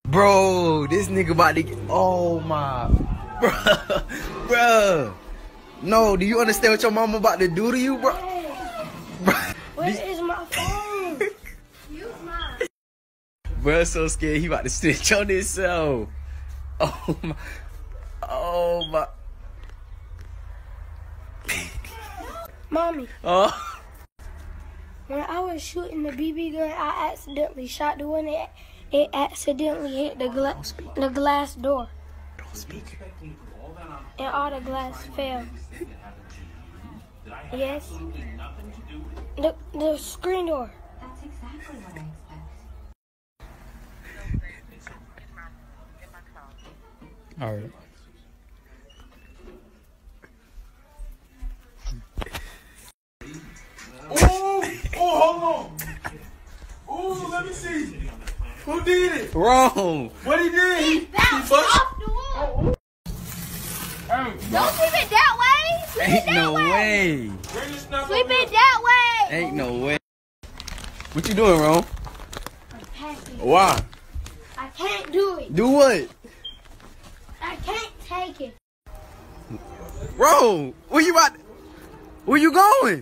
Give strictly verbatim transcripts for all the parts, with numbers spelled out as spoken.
Bro, this nigga about to get. Oh my. Bro. Bro. No, do you understand what your mama about to do to you, bro? Bro. Where is my phone? Use mine. Bro, so scared he about to snitch on himself. Oh my. Oh my. Mommy. Oh. When I was shooting the B B gun, I accidentally shot the one that it accidentally hit the gla the glass door. Don't speak. And all the glass fell. Yes. The the screen door. That's exactly what I expect. All right. Oh, oh, hold on. Oh, let me see. Who did it? Wrong. What he did? He, He bounced off the wall. Hey, Don't sweep it that way. Sweep Ain't it that no way. way. bring this stuff Sweep over it here. that way. Ain't no way. What you doing, Ron? I'm packing. Why? I can't do it. Do what? I can't take it. Ron, where you at? Where you going?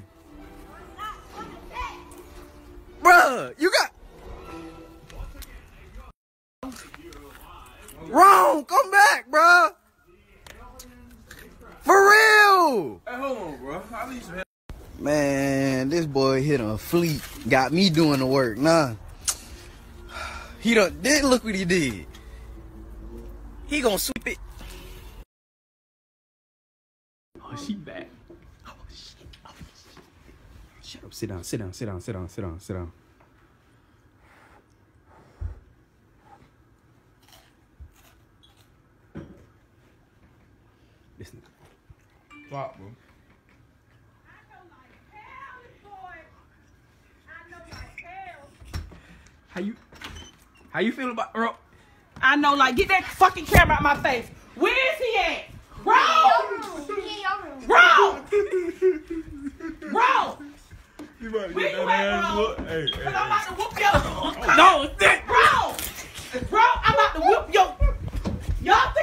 Bruh, you got... Ron, come back, bruh. For real. Hey, hold on, bro. I need some help. Man, this boy hit a fleet. Got me doing the work. Nah. He done, then look what he did. He gonna sweep it. Oh, she back. Oh, shit. Oh, shit. Shut up. Sit down, sit down, sit down, sit down, sit down, sit down. Listen. Fuck, bro. How you, how you feel about, bro? I know, like, get that fucking camera out my face. Where is he at? Bro! Bro! Bro! You about to Where get you that at, ass bro? whooped. Hey, hey, Cause I'm about hey. to whoop your, no, bro! Bro, I'm about to whoop your, y'all